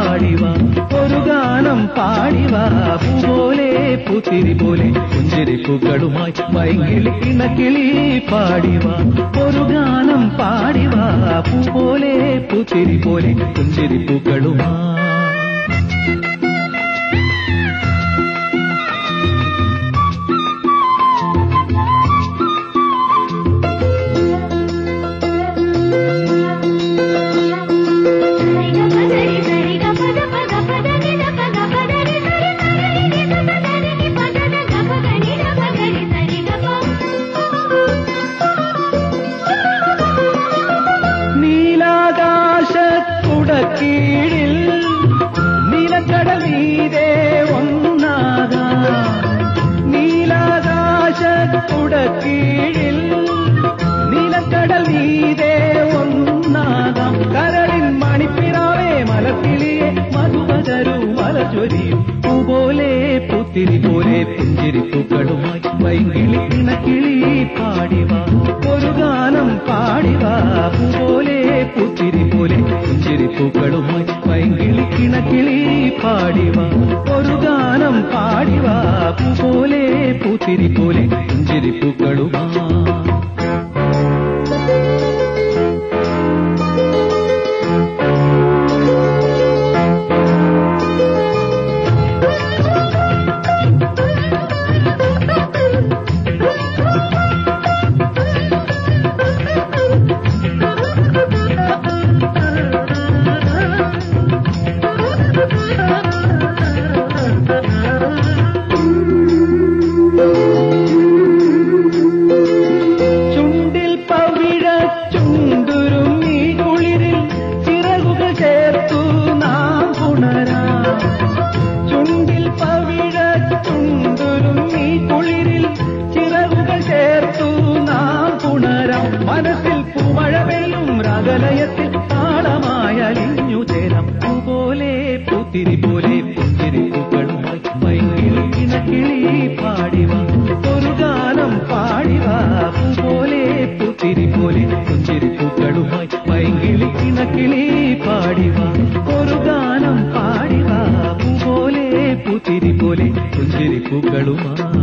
പാടിവാ ഒരു ഗാനം പാടിവാ പൂപോലെ പൂത്തിരി പോലെ പുഞ്ചിരിപ്പൂക്കളുമായി പൈങ്കിളി ഇണക്കിളി പാടിവാ ഒരു ഗാനം പാടിവാ പൂപോലെ പൂത്തിരി പോലെ പുഞ്ചിരിപ്പൂക്കളുമായി കീഴിൽ നീലക്കടൽ മീതെ ഒന്നാകാം നീലാകാശക്കുടക്കീഴിൽ നീലക്കടൽ മീതെ ഒന്നാകാം കരളിൻ മണിപ്പിറാവേ മലക്കിളിയെ മധുപകരു മലചൊരിയും പൂപോലെ പൂത്തിരി പോലെ പുഞ്ചിരിപ്പൂക്കളുമായി പൈങ്കിളി ഇണക്കിളി പാടിവാ ഒരു ഗാനം പാടിവാ പൂപോലെ പൂത്തിരി പോലെ പുഞ്ചിരിപ്പൂക്കളുമായി പൈങ്കിളി ഇണക്കിളി പാടിവാ ഒരു ഗാനം പാടിവാ പൂപോലെ പൂത്തിരി പോലെ പുഞ്ചിരിപ്പൂക്കളുമായി മനസ്സിൽ പൂമഴവെല്ലും രാഗലയത്തിൽ താളമായലിഞ്ഞു ചേരാം പൂപോലെ പൂത്തിരി പോലെ പുഞ്ചിരിപ്പൂക്കളുമായി പൈങ്കിളി ഇണക്കിളി പാടിവാ ഒരു ഗാനം പാടിവാ പൂപോലെ പൂത്തിരി പോലെ പുഞ്ചിരിപ്പൂക്കളുമായി പൈങ്കിളി ഇണക്കിളി പാടിവാ ഒരു ഗാനം പാടിവാ പൂപോലെ പൂത്തിരി പോലെ പുഞ്ചിരിപ്പൂക്കളുമായി